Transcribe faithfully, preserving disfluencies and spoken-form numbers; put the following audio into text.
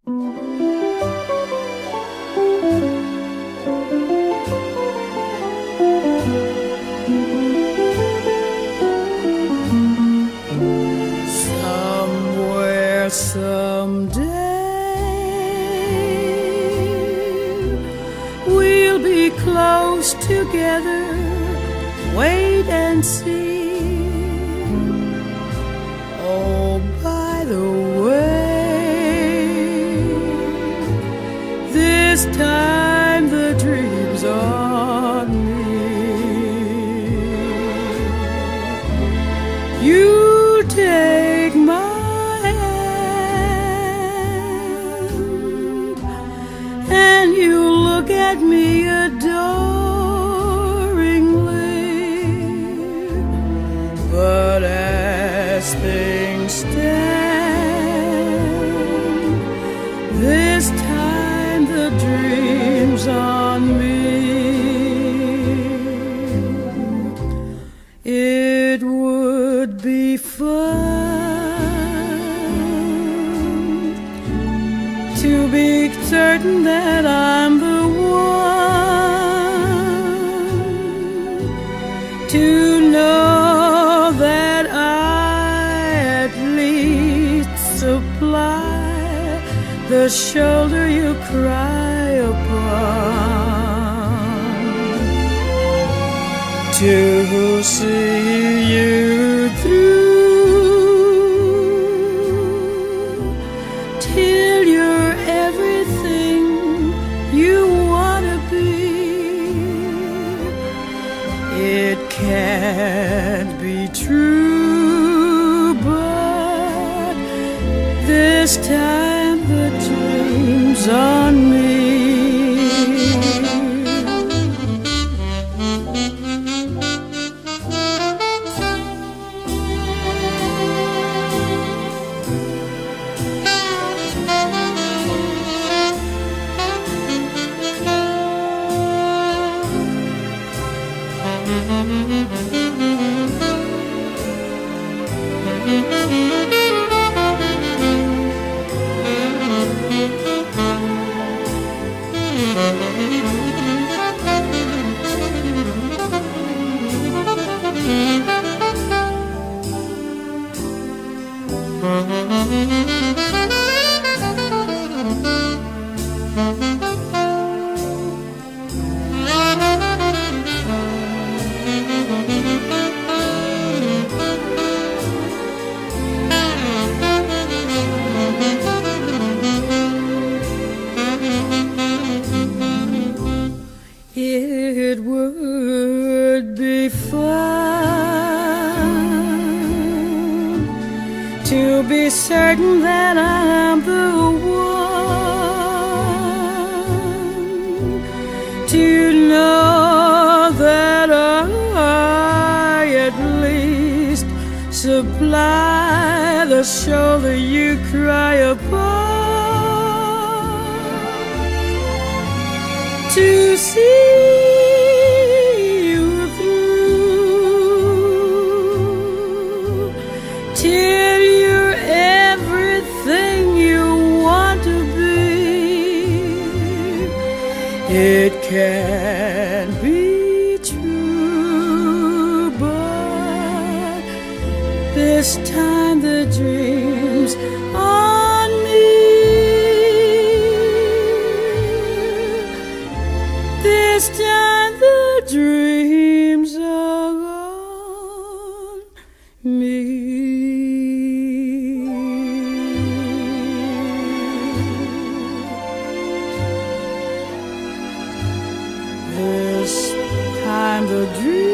Somewhere, someday, we'll be close together. Wait and see. Oh, by the way, this time the dream's on me. You take my hand and you look at me adoringly, but as things stand, this time the dream's on me. It would be fun to be certain that I'm the one, to know that I at least supply the shoulder you cry upon, to see you through till you're everything you want to be. It can't be true, but this time the dream's on me. It would be fun to be certain that I'm the one, to know that I at least supply the shoulder you cry upon, to see you through till you're everything you want to be. It can't be true, but this time the dream's on me. This time the dreams are on me. This time the dreams